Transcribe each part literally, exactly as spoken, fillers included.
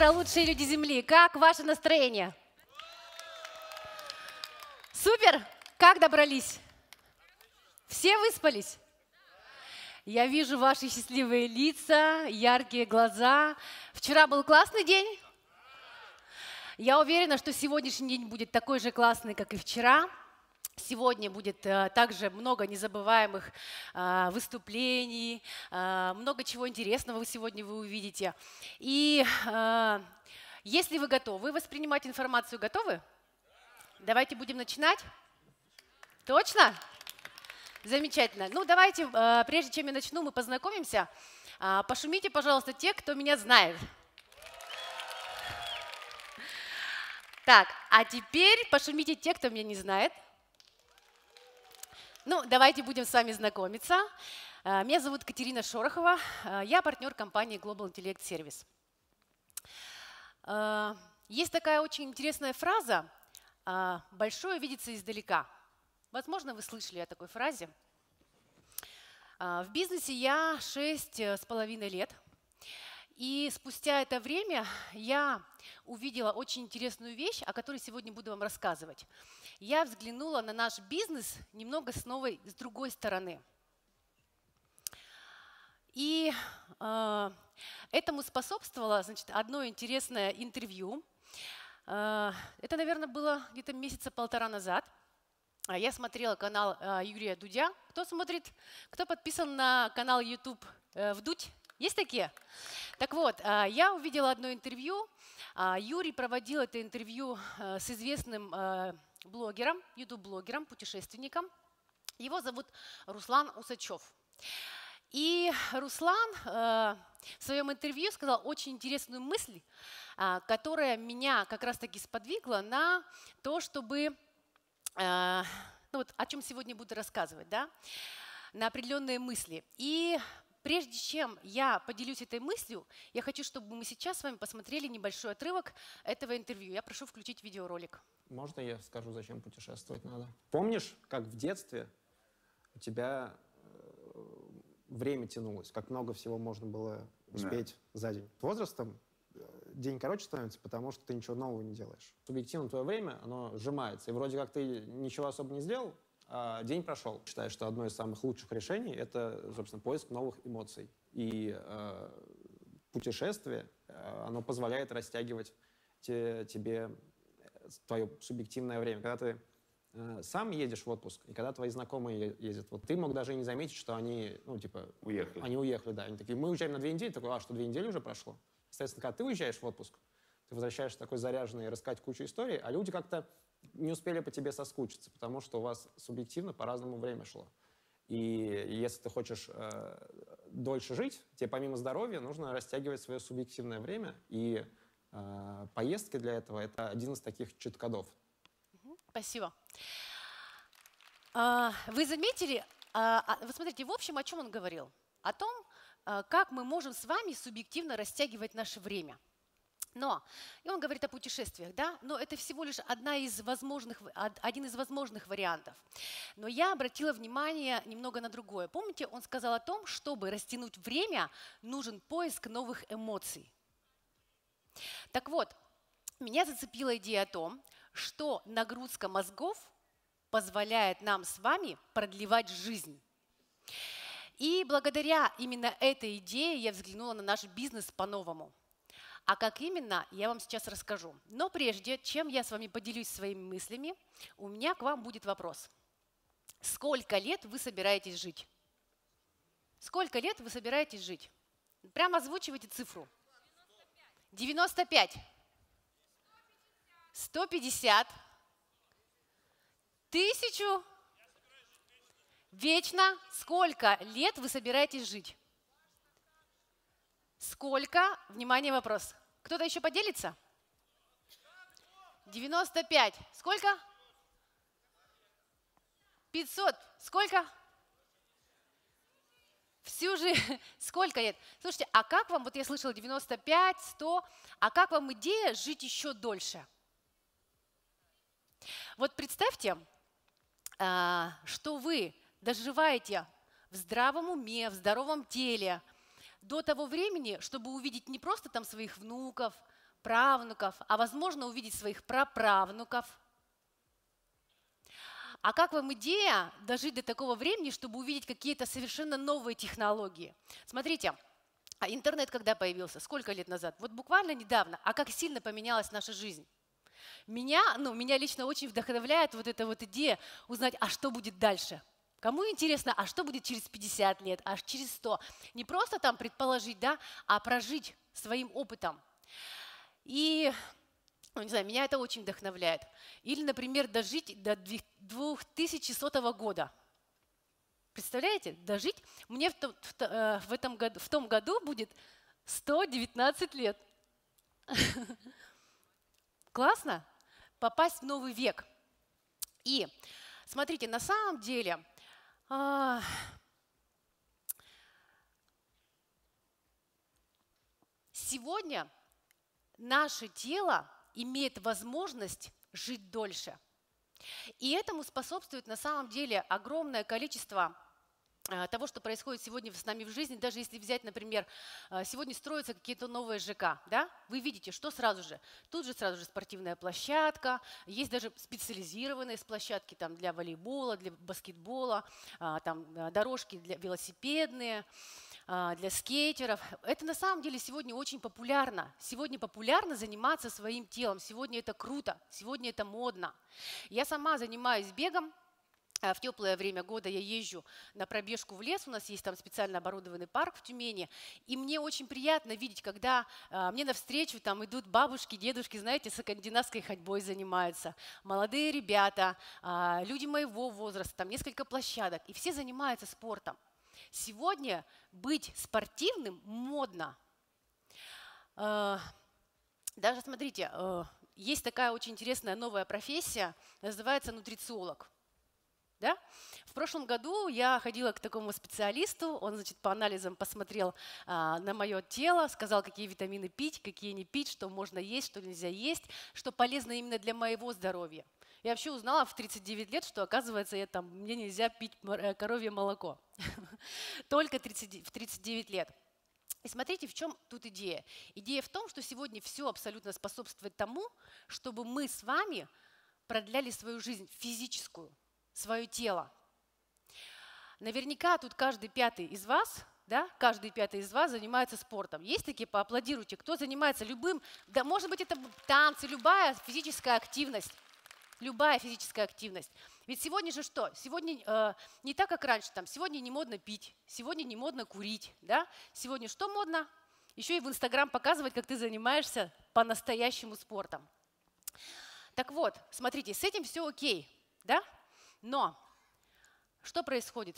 утро, лучшие люди Земли! Как ваше настроение? Супер! Как добрались? Все выспались? Я вижу ваши счастливые лица, яркие глаза. Вчера был классный день? Я уверена, что сегодняшний день будет такой же классный, как и вчера. Сегодня будет э, также много незабываемых э, выступлений, э, много чего интересного вы сегодня вы увидите. И э, если вы готовы воспринимать информацию, готовы? Давайте будем начинать. Точно? Замечательно. Ну, давайте, э, прежде чем я начну, мы познакомимся. Э, пошумите, пожалуйста, те, кто меня знает. Так, а теперь пошумите те, кто меня не знает. Ну, давайте будем с вами знакомиться. Меня зовут Катерина Шорохова, я партнер компании Global Intellect Service. Есть такая очень интересная фраза «большое видится издалека». Возможно, вы слышали о такой фразе. В бизнесе я шесть с половиной лет. И спустя это время я увидела очень интересную вещь, о которой сегодня буду вам рассказывать. Я взглянула на наш бизнес немного с новой, с другой стороны. И э, этому способствовало, значит, одно интересное интервью. Э, это, наверное, было где-то месяца полтора назад. Я смотрела канал э, Юрия Дудя. Кто смотрит? Кто подписан на канал YouTube э, Вдудь? Есть такие? Так вот, я увидела одно интервью. Юрий проводил это интервью с известным блогером, ютуб-блогером, путешественником. Его зовут Руслан Усачев. И Руслан в своем интервью сказал очень интересную мысль, которая меня как раз-таки сподвигла на то, чтобы, ну вот о чем сегодня буду рассказывать, да, на определенные мысли. И прежде чем я поделюсь этой мыслью, я хочу, чтобы мы сейчас с вами посмотрели небольшой отрывок этого интервью. Я прошу включить видеоролик. Можно я скажу, зачем путешествовать надо? Помнишь, как в детстве у тебя время тянулось, как много всего можно было успеть да. за день? Возрастом день короче становится, потому что ты ничего нового не делаешь. Субъективно твое время, оно сжимается. И вроде как ты ничего особо не сделал, а день прошел. Считаю, что одно из самых лучших решений — это, собственно, поиск новых эмоций. И э, путешествие, э, оно позволяет растягивать те, тебе твое субъективное время. Когда ты э, сам едешь в отпуск, и когда твои знакомые ездят, вот ты мог даже и не заметить, что они, ну, типа... Уехали. Они уехали, да. Они такие, мы уезжаем на две недели. Такой, а что, две недели уже прошло? Соответственно, когда ты уезжаешь в отпуск, ты возвращаешься такой заряженный, рассказать кучу историй, а люди как-то не успели по тебе соскучиться, потому что у вас субъективно по-разному время шло. И если ты хочешь э, дольше жить, тебе помимо здоровья нужно растягивать свое субъективное время, и э, поездки для этого — это один из таких чит-кодов. Спасибо. Вы заметили, вы смотрите, в общем, о чем он говорил? О том, как мы можем с вами субъективно растягивать наше время. Но, и он говорит о путешествиях, да, но это всего лишь одна из возможных, один из возможных вариантов. Но я обратила внимание немного на другое. Помните, он сказал о том, чтобы растянуть время, нужен поиск новых эмоций. Так вот, меня зацепила идея о том, что нагрузка мозгов позволяет нам с вами продлевать жизнь. И благодаря именно этой идее я взглянула на наш бизнес по-новому. А как именно, я вам сейчас расскажу. Но прежде, чем я с вами поделюсь своими мыслями, у меня к вам будет вопрос. Сколько лет вы собираетесь жить? Сколько лет вы собираетесь жить? Прямо озвучивайте цифру. девяносто пять. сто пятьдесят. Тысячу. Вечно. Сколько лет вы собираетесь жить? Сколько? Внимание, вопрос. Кто-то еще поделится? девяносто пять. Сколько? пятьсот. Сколько? Всю жизнь. Сколько лет? Слушайте, а как вам, вот я слышала девяносто пять, сто, а как вам идея жить еще дольше? Вот представьте, что вы доживаете в здравом уме, в здоровом теле до того времени, чтобы увидеть не просто там своих внуков, правнуков, а возможно увидеть своих праправнуков. А как вам идея дожить до такого времени, чтобы увидеть какие-то совершенно новые технологии? Смотрите, а интернет когда появился? Сколько лет назад? Вот буквально недавно. А как сильно поменялась наша жизнь? Меня, ну, меня лично очень вдохновляет вот эта вот идея узнать, а что будет дальше? Кому интересно, а что будет через пятьдесят лет, аж через сто? Не просто там предположить, да, а прожить своим опытом. И, ну, не знаю, меня это очень вдохновляет. Или, например, дожить до двухтысячного года. Представляете, дожить? Мне в, том, в, в, этом году, в том году будет сто девятнадцать лет. Классно? Попасть в новый век. И смотрите, на самом деле а, сегодня наше тело имеет возможность жить дольше. И этому способствует на самом деле огромное количество того, что происходит сегодня с нами в жизни. Даже если взять, например, сегодня строятся какие-то новые ЖК, да? Вы видите, что сразу же? Тут же сразу же спортивная площадка, есть даже специализированные площадки там, для волейбола, для баскетбола, там, дорожки для велосипедные, для скейтеров. Это на самом деле сегодня очень популярно. Сегодня популярно заниматься своим телом. Сегодня это круто, сегодня это модно. Я сама занимаюсь бегом. В теплое время года я езжу на пробежку в лес, у нас есть там специально оборудованный парк в Тюмени, и мне очень приятно видеть, когда а, мне навстречу там идут бабушки, дедушки, знаете, скандинавской ходьбой занимаются, молодые ребята, а, люди моего возраста, там несколько площадок, и все занимаются спортом. Сегодня быть спортивным модно. А, даже, смотрите, а, есть такая очень интересная новая профессия, называется нутрициолог. Да? В прошлом году я ходила к такому специалисту, он, значит, по анализам посмотрел а, на мое тело, сказал, какие витамины пить, какие не пить, что можно есть, что нельзя есть, что полезно именно для моего здоровья. Я вообще узнала в тридцать девять лет, что, оказывается, я, там, мне нельзя пить коровье молоко. Только в тридцать девять лет. И смотрите, в чем тут идея. Идея в том, что сегодня все абсолютно способствует тому, чтобы мы с вами продляли свою жизнь физическую, свое тело. Наверняка тут каждый пятый из вас, да, каждый пятый из вас занимается спортом. Есть такие? Поаплодируйте. Кто занимается любым, да, может быть, это танцы, любая физическая активность. Любая физическая активность. Ведь сегодня же что? Сегодня э, не так, как раньше. Там, сегодня не модно пить, сегодня не модно курить. Да? Сегодня что модно? Еще и в Инстаграм показывать, как ты занимаешься по-настоящему спортом. Так вот, смотрите, с этим все окей. Да? Но что происходит?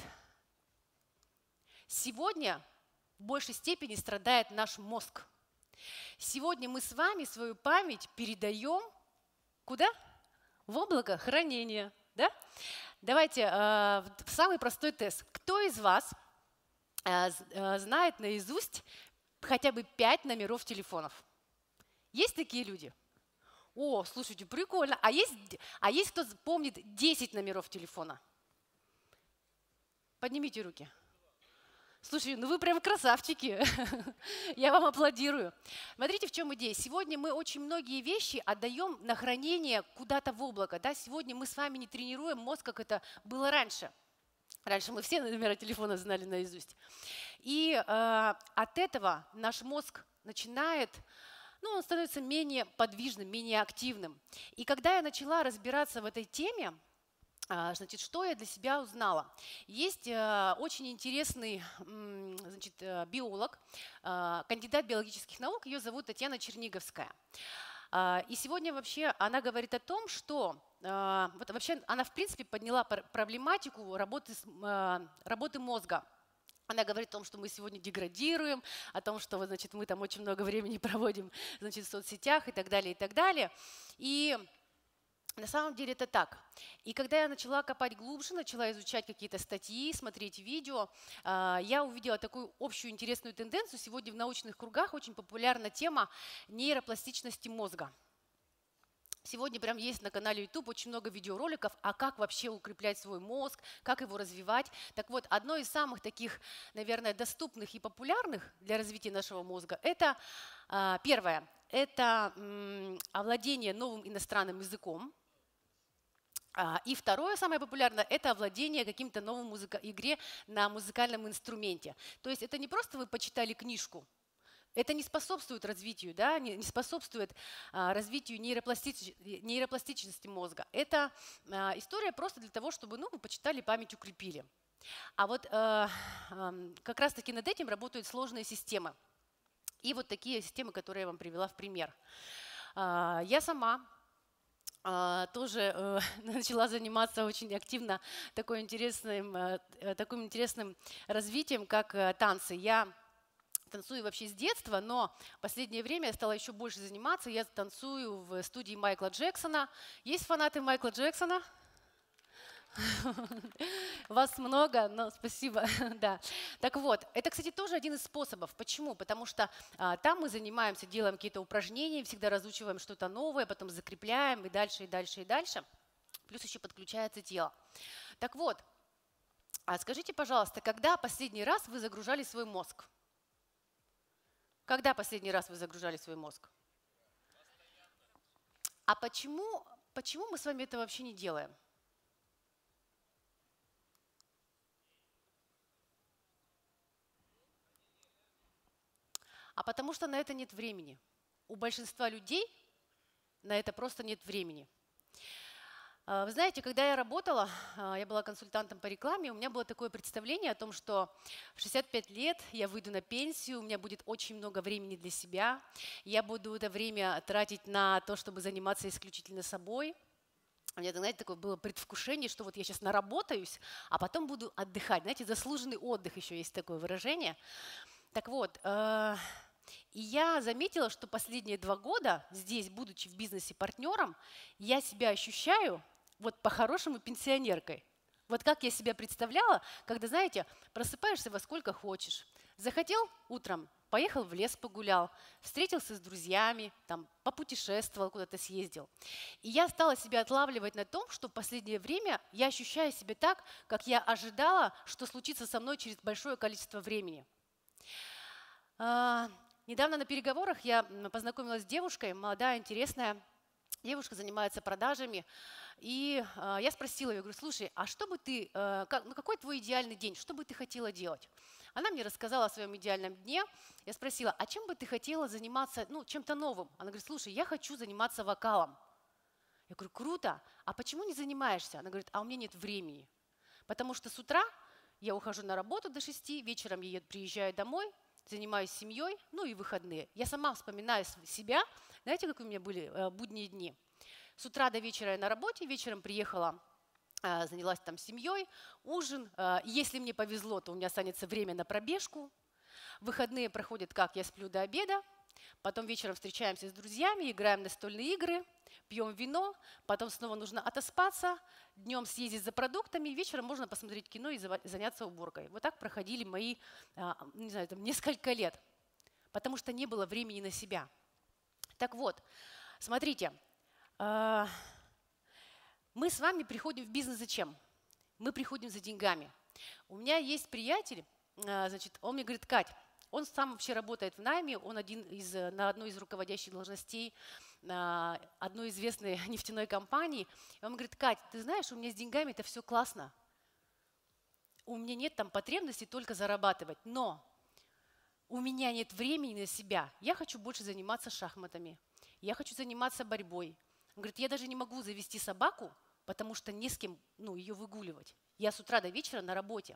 Сегодня в большей степени страдает наш мозг. Сегодня мы с вами свою память передаем куда? В облако хранения. Да? Давайте э, самый простой тест. Кто из вас э, э, знает наизусть хотя бы пять номеров телефонов? Есть такие люди? О, слушайте, прикольно. А есть, а есть кто помнит десять номеров телефона? Поднимите руки. Слушай, ну вы прям красавчики. Я вам аплодирую. Смотрите, в чем идея. Сегодня мы очень многие вещи отдаем на хранение куда-то в облако. Да? Сегодня мы с вами не тренируем мозг, как это было раньше. Раньше мы все номера телефона знали наизусть. И э, от этого наш мозг начинает... Ну, он становится менее подвижным, менее активным. И когда я начала разбираться в этой теме, значит, что я для себя узнала? Есть очень интересный, значит, биолог, кандидат биологических наук, ее зовут Татьяна Черниговская. И сегодня вообще она говорит о том, что вот вообще она в принципе подняла проблематику работы, работы мозга. Она говорит о том, что мы сегодня деградируем, о том, что, значит, мы там очень много времени проводим, значит, в соцсетях и так далее, и так далее. И на самом деле это так. И когда я начала копать глубже, начала изучать какие-то статьи, смотреть видео, я увидела такую общую интересную тенденцию. Сегодня в научных кругах очень популярна тема нейропластичности мозга. Сегодня прям есть на канале YouTube очень много видеороликов, а как вообще укреплять свой мозг, как его развивать. Так вот, одно из самых таких, наверное, доступных и популярных для развития нашего мозга – это первое это м, овладение новым иностранным языком. А, И второе, самое популярное, это овладение каким-то новым музыка- игре на музыкальном инструменте. То есть это не просто вы почитали книжку, это не способствует развитию, да, не, не способствует а, развитию нейропластич- нейропластичности мозга. Это а, история просто для того, чтобы ну, вы почитали, память укрепили. А вот э, эм, как раз-таки над этим работают сложные системы. И вот такие системы, которые я вам привела в пример. А, Я сама а, тоже э, начала заниматься очень активно такой интересным, э, э, таким интересным развитием, как э, танцы. Я танцую вообще с детства, но в последнее время я стала еще больше заниматься. Я танцую в студии Майкла Джексона. Есть фанаты Майкла Джексона? Вас много, но спасибо. Да. Так вот, это, кстати, тоже один из способов. Почему? Потому что а, там мы занимаемся, делаем какие-то упражнения, всегда разучиваем что-то новое, потом закрепляем и дальше, и дальше, и дальше. Плюс еще подключается тело. Так вот, а скажите, пожалуйста, когда последний раз вы загружали свой мозг? Когда последний раз вы загружали свой мозг? А почему, почему мы с вами это вообще не делаем? А потому что на это нет времени. У большинства людей на это просто нет времени. А, Вы знаете, когда я работала, а, я была консультантом по рекламе, у меня было такое представление о том, что в шестьдесят пять лет я выйду на пенсию, у меня будет очень много времени для себя, я буду это время тратить на то, чтобы заниматься исключительно собой. У меня, знаете, такое было предвкушение, что вот я сейчас наработаюсь, а потом буду отдыхать. Знаете, заслуженный отдых еще есть такое выражение. Так вот, э, и я заметила, что последние два года здесь, будучи в бизнесе партнером, я себя ощущаю вот по-хорошему пенсионеркой. Вот как я себя представляла, когда, знаете, просыпаешься во сколько хочешь. Захотел утром, поехал в лес погулял, встретился с друзьями, там, попутешествовал, куда-то съездил. И я стала себя отлавливать на том, что в последнее время я ощущаю себя так, как я ожидала, что случится со мной через большое количество времени. А, Недавно на переговорах я м, познакомилась с девушкой, молодая, интересная. Девушка занимается продажами. И а, я спросила ее, говорю, слушай, а что бы ты, э, как- ну какой твой идеальный день, что бы ты хотела делать? Она мне рассказала о своем идеальном дне. Я спросила, а чем бы ты хотела заниматься, ну, чем-то новым? Она говорит, слушай, я хочу заниматься вокалом. Я говорю, круто, а почему не занимаешься? Она говорит, а у меня нет времени. Потому что с утра я ухожу на работу до шести, вечером я приезжаю домой, занимаюсь семьей, ну и выходные. Я сама вспоминаю с- себя. Знаете, какие у меня были э, будние дни? С утра до вечера я на работе, вечером приехала, э, занялась там семьей, ужин. Э, Если мне повезло, то у меня останется время на пробежку. Выходные проходят как? Я сплю до обеда, потом вечером встречаемся с друзьями, играем в настольные игры, пьем вино, потом снова нужно отоспаться, днем съездить за продуктами, вечером можно посмотреть кино и зава- заняться уборкой. Вот так проходили мои, а, не знаю, там, несколько лет, потому что не было времени на себя. Так вот, смотрите, а, мы с вами приходим в бизнес зачем? Мы приходим за деньгами. У меня есть приятель, а, значит, он мне говорит, Кать, он сам вообще работает в найме, он один из, э, на одной из руководящих должностей а, одной известной нефтяной компании. И он говорит, Кать, ты знаешь, у меня с деньгами это все классно. У меня нет там потребности только зарабатывать, но у меня нет времени на себя. Я хочу больше заниматься шахматами, я хочу заниматься борьбой. Он говорит, я даже не могу завести собаку, потому что не с кем ну, ее выгуливать. Я с утра до вечера на работе.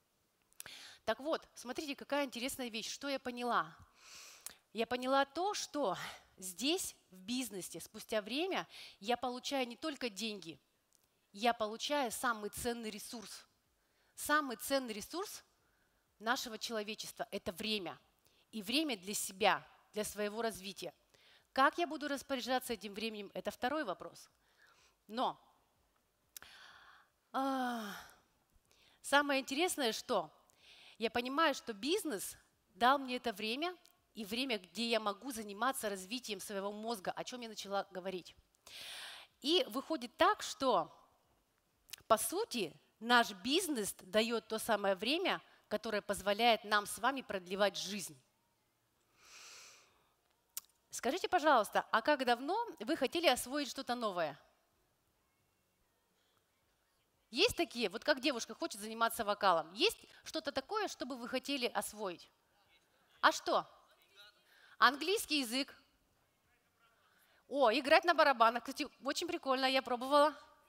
Так вот, смотрите, какая интересная вещь. Что я поняла? Я поняла то, что здесь, в бизнесе, спустя время, я получаю не только деньги, я получаю самый ценный ресурс. Самый ценный ресурс нашего человечества – это время. И время для себя, для своего развития. Как я буду распоряжаться этим временем – это второй вопрос. Но а, самое интересное, что я понимаю, что бизнес дал мне это время и время, где я могу заниматься развитием своего мозга, о чем я начала говорить. И выходит так, что, по сути, наш бизнес дает то самое время, которое позволяет нам с вами продлевать жизнь. Скажите, пожалуйста, а как давно вы хотели освоить что-то новое? Есть такие, вот как девушка хочет заниматься вокалом, есть что-то такое, что бы вы хотели освоить? А что? Английский язык. О, играть на барабанах. Кстати, очень прикольно, я пробовала.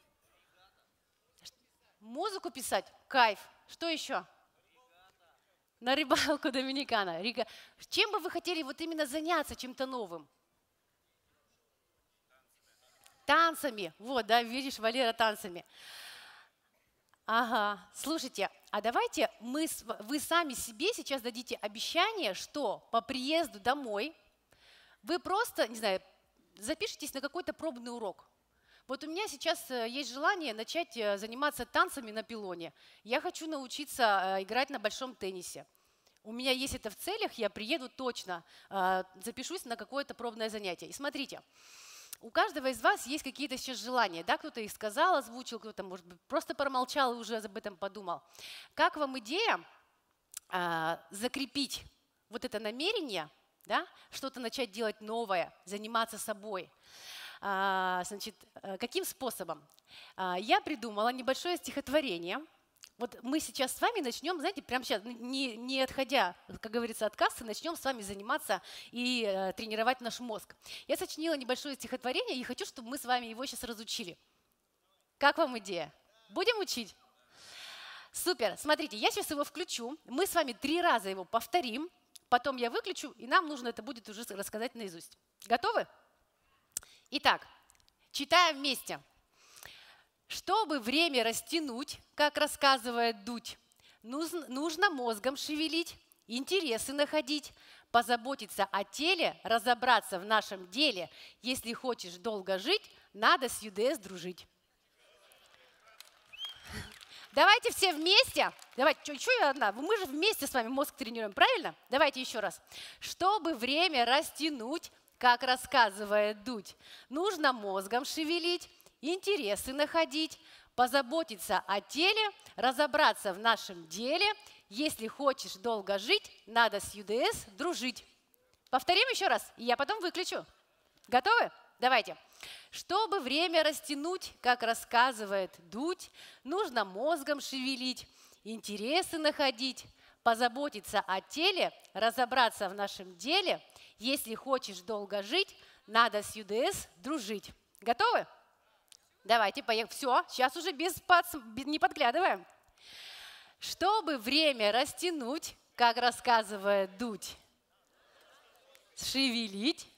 Музыку писать? Кайф. Что еще? На рыбалку Доминикана. Рига. Чем бы вы хотели вот именно заняться, чем-то новым? Танцами. Вот, да, видишь, Валера, танцами. Ага, слушайте, а давайте мы, вы сами себе сейчас дадите обещание, что по приезду домой вы просто, не знаю, запишитесь на какой-то пробный урок. Вот у меня сейчас есть желание начать заниматься танцами на пилоне. Я хочу научиться играть на большом теннисе. У меня есть это в целях, я приеду точно, запишусь на какое-то пробное занятие. И смотрите. У каждого из вас есть какие-то сейчас желания, да? Кто-то их сказал, озвучил, кто-то, может быть, просто промолчал и уже об этом подумал. Как вам идея э, закрепить вот это намерение, да? Что-то начать делать новое, заниматься собой? А, значит, каким способом? А, я придумала небольшое стихотворение. Вот мы сейчас с вами начнем, знаете, прямо сейчас, не, не отходя, как говорится, от кассы, начнем с вами заниматься и э, тренировать наш мозг. Я сочинила небольшое стихотворение и хочу, чтобы мы с вами его сейчас разучили. Как вам идея? Будем учить? Супер. Смотрите, я сейчас его включу. Мы с вами три раза его повторим. Потом я выключу, и нам нужно это будет уже рассказать наизусть. Готовы? Итак, читаем вместе. Чтобы время растянуть, как рассказывает Дудь, нужно мозгом шевелить, интересы находить, позаботиться о теле, разобраться в нашем деле. Если хочешь долго жить, надо с ю дэ эс дружить. Давайте все вместе. Давайте, что я одна? Мы же вместе с вами мозг тренируем, правильно? Давайте еще раз. Чтобы время растянуть, как рассказывает Дудь, нужно мозгом шевелить, интересы находить, позаботиться о теле, разобраться в нашем деле. Если хочешь долго жить, надо с ю дэ эс дружить. Повторим еще раз, и я потом выключу. Готовы? Давайте. Чтобы время растянуть, как рассказывает Дудь, нужно мозгом шевелить, интересы находить, позаботиться о теле, разобраться в нашем деле. Если хочешь долго жить, надо с ю дэ эс дружить. Готовы? Давайте, поехали. Все, сейчас уже без под... не подглядываем. Чтобы время растянуть, как рассказывает Дудь, шевелить.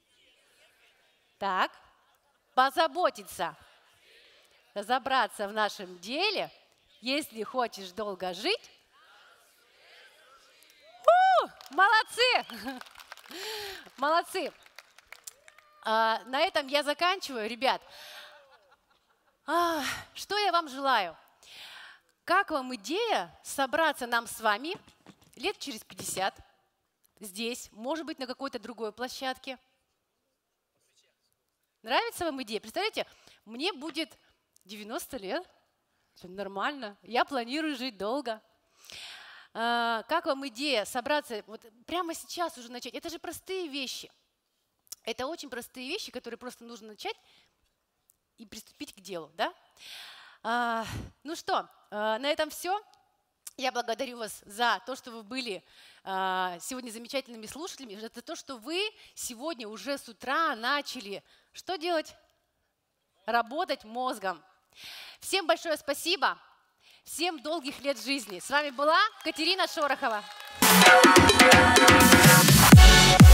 Так, позаботиться, разобраться в нашем деле. Если хочешь долго жить. У, молодцы! Молодцы! А, на этом я заканчиваю, ребят. А, что я вам желаю? Как вам идея собраться нам с вами лет через пятьдесят здесь, может быть, на какой-то другой площадке? Нравится вам идея? Представляете, мне будет девяносто лет, нормально, я планирую жить долго. А, как вам идея собраться вот прямо сейчас уже начать? Это же простые вещи. Это очень простые вещи, которые просто нужно начать и приступить к делу, да? А, ну что, а, на этом все. Я благодарю вас за то, что вы были а, сегодня замечательными слушателями, за то, что вы сегодня уже с утра начали что делать? Работать мозгом. Всем большое спасибо. Всем долгих лет жизни. С вами была Катерина Шорохова.